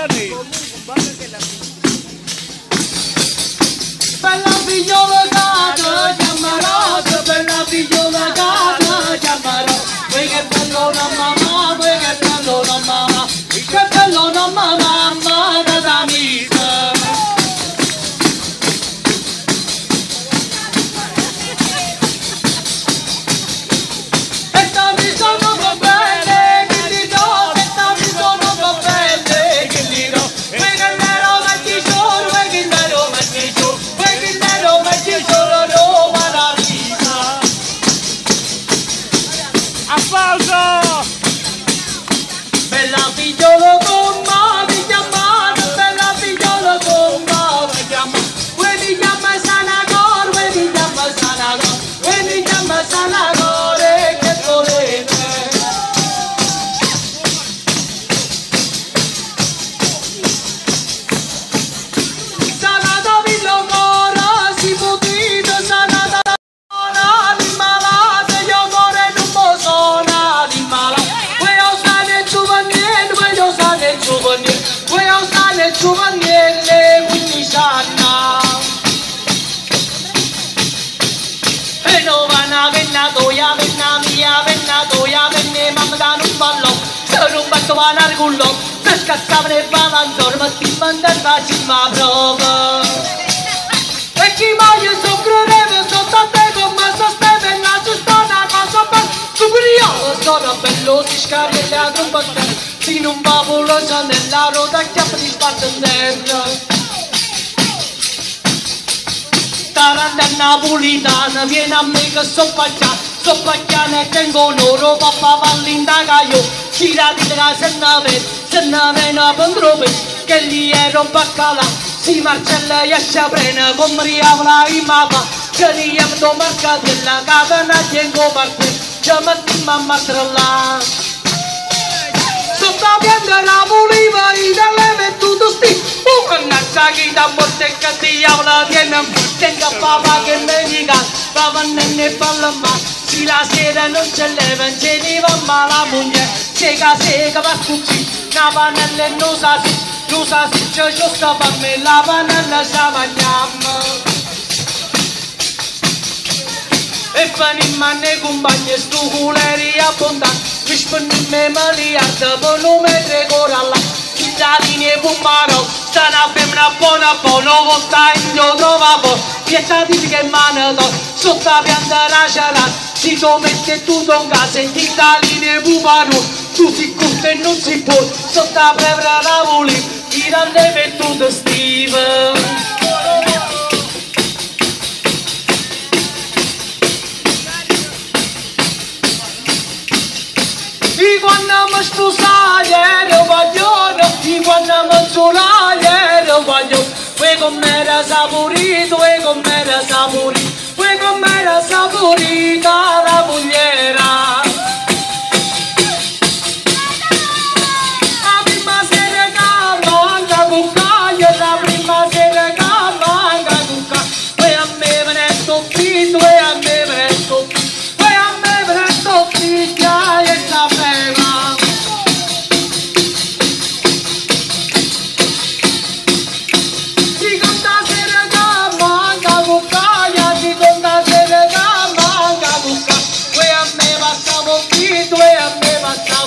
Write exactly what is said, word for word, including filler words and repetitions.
Bella figliola gata, chiamarata, bella figliola gata, chiamarata. Vuoi che bello la mamma, vuoi che bello la mamma, che bello la mamma, mamma da misa. E dammi sono va bene, che li do, e dammi sono va bene, che li do. Vuoi che nero metti giù, vuoi che nero metti giù, vuoi che nero metti giù, no, ma la vita. Applauso! Bella figliola gomma, mi chiamano, bella figliola gomma, mi chiamano. Vuoi mi chiama Sanagor, vuoi mi chiama Sanagor, vuoi mi chiama Sanagor, e che volete? Sanata villogora, si putita, sanata la di malata, io cuore non posso na di malata. Vuoi osare il giovanile, vuoi osare il giovanile, vuoi osare il giovanile, quindici anni. E non vanno a venna toia, venna mia, venna toia, venne mamma da un ballo, se non batto a nargullo, se scattava ne va mangiare, ma ti manda il bacino prova. E chi mai soffrire sotto a te come sostiene la giustona cosa per superiore sono bello si scarica la trombetta si non va volosa nella roda chiappa di spazio dentro taranda napolitana viene a me che so pacchia so pacchiana e tengo loro papà vallindaga io girati da casa e nave se nave una pandrope che lì ero baccala si marcella e si prende come riavla in mappa che lì è un marca della catena tengo parte che metti mamma tralla sotto pianta la puliva e dalle mettuto sti un cannaccia che da morte che ti avla viene tenga papà che me dica papà nenne falla ma si la sera non c'è leva non c'è di mamma la moglie sega sega va cucci una panella e non sa si tu sa si c'è giusto per me la panella ci mangiamo e fanno manne compagni stu culeri abbondanti mi spenni me miliardi per non mettere coralla cittadini e pummaro sta una femmina buona buona volta in io trovavo pietà di che mano sotto la pianta nascerà si tu mette tutto in casa e cittadini e pummaro tu si curta e non si può sotto la prevra la voli tirande per tutto Steve di quando mi sposai ero vogliono di quando mi giurai ero vogliono vuoi com'era saporito vuoi com'era saporito vuoi com'era saporita la mogliera la prima sera che manca cuccaia la prima sera che manca cuccaia vuoi a me me ne sto zitto vuoi a me me ne sto zitto vuoi a me me ne sto zitto e sapeva si conta sera che manca cuccaia si conta sera che manca cuccaia vuoi a me passavo zitto vuoi a me passavo